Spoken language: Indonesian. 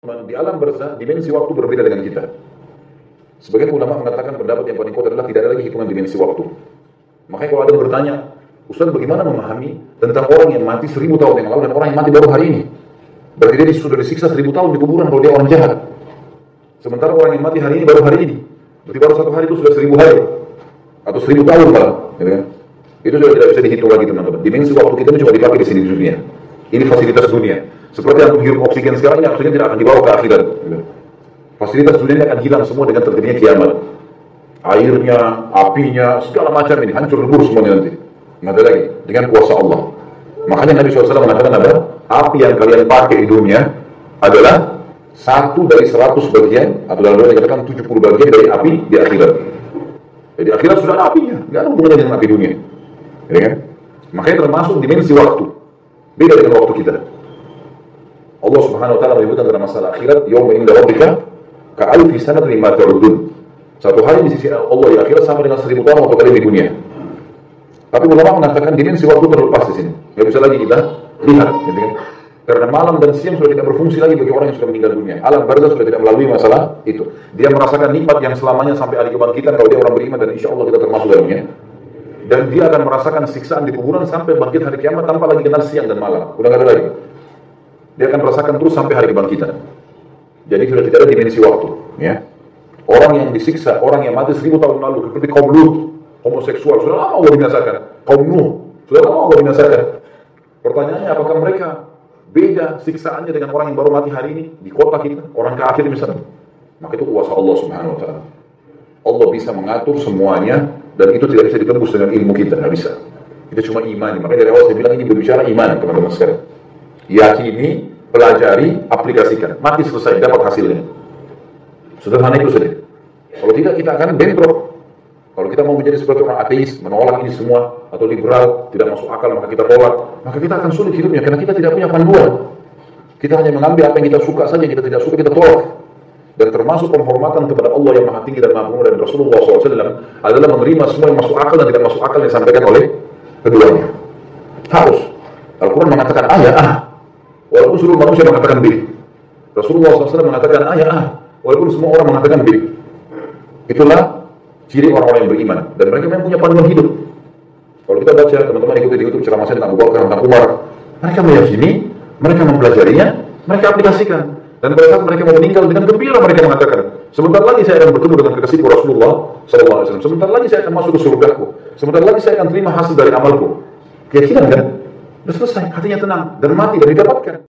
Di alam barzah, dimensi waktu berbeda dengan kita. Sebagian ulama mengatakan pendapat yang paling kuat adalah tidak ada lagi hitungan dimensi waktu. Makanya kalau ada yang bertanya, Ustaz bagaimana memahami tentang orang yang mati 1000 tahun yang lalu dan orang yang mati baru hari ini? Berarti dia sudah disiksa 1000 tahun di kuburan kalau dia orang jahat. Sementara orang yang mati hari ini baru hari ini. Berarti baru satu hari itu sudah 1000 hari. Atau 1000 tahun malah. Gitu kan? Itu sudah tidak bisa dihitung lagi teman-teman. Dimensi waktu kita itu cuma dipakai di sini di dunia. Ini fasilitas dunia. Seperti yang menghirup oksigen sekarang, ini oksigen tidak akan dibawa ke akhirat. Fasilitas dunia ini akan hilang semua dengan terjadinya kiamat. Airnya, apinya, segala macam ini hancur lebur semuanya nanti. Nggak ada lagi. Dengan kuasa Allah. Makanya Nabi SAW mengatakan apa? Api yang kalian pakai di dunia adalah 1 dari 100 bagian, atau dalam dunia dikatakan 70 bagian dari api di akhirat. Jadi akhirat sudah ada apinya, nggak ada hubungannya dengan api dunia. Ya kan? Makanya termasuk dimensi waktu. Beda dengan waktu kita. Allah Subhanahu wa taala menyebutkan dalam masalah akhirat, yauma inda rabbika ka'alfi sanatin mimma ta'udun. Satu hari di sisi Allah di akhirat sama dengan 1000 tahun waktu kalian di dunia. Tapi ulama mengatakan dimensi waktu terlepas di sini. Enggak bisa lagi kita lihat, gitu kan? Karena malam dan siang sudah tidak berfungsi lagi bagi orang yang sudah meninggal dunia. Alam barzah sudah tidak melalui masalah itu. Dia merasakan nikmat yang selamanya sampai hari kebangkitan kalau dia orang beriman, dan insya Allah kita termasuk dalamnya. Dan dia akan merasakan siksaan di kuburan sampai bangkit hari kiamat tanpa lagi kenal siang dan malam. Udah nggak ada lagi. Dia akan merasakan terus sampai hari kebangkitan. Jadi sudah tidak ada dimensi waktu. Ya. Orang yang disiksa, orang yang mati 1000 tahun lalu, seperti kaum Lut, homoseksual, sudah lama Allah binasakan. Kaum Nuh, sudah lama Allah binasakan. Pertanyaannya, apakah mereka beda siksaannya dengan orang yang baru mati hari ini di kota kita, orang kafir misalnya? Maka itu kuasa Allah Subhanahu wa taala. Allah bisa mengatur semuanya, dan itu tidak bisa ditembus dengan ilmu kita, tidak bisa. Itu cuma iman. Makanya dari awal saya bilang ini berbicara iman, teman-teman sekalian. Yakini, pelajari, aplikasikan. Mati selesai, dapat hasilnya. Sederhana itu saja. Kalau tidak, kita akan bentrok. Kalau kita mau menjadi seperti orang ateis, menolak ini semua, atau liberal, tidak masuk akal, maka kita tolak, maka kita akan sulit hidupnya, karena kita tidak punya panduan. Kita hanya mengambil apa yang kita suka saja, yang kita tidak suka, kita tolak. Dan termasuk penghormatan kepada Allah yang Maha Tinggi dan Maha Mulia, dan Rasulullah SAW adalah menerima semua yang masuk akal dan tidak masuk akal yang disampaikan oleh keduanya. Harus. Al-Quran mengatakan A ya A, walaupun seluruh manusia mengatakan B. Rasulullah SAW mengatakan A ya A, walaupun semua orang mengatakan B. Itulah ciri orang-orang yang beriman, dan mereka memang punya panduan hidup. Kalau kita baca, teman-teman ikuti di YouTube ceramah saya tentang Abu Bakar, tentang Umar, mereka meyakini, mereka mempelajarinya, mereka aplikasikan. Dan pada saat mereka mau meninggal, dengan gembira mereka mengatakan, sebentar lagi saya akan bertemu dengan kekasihku Rasulullah SAW. Sebentar lagi saya akan masuk ke surgaku. Sebentar lagi saya akan terima hasil dari amalku. Keyakinan kan? Sudah selesai, hatinya tenang, dan mati, dan didapatkan.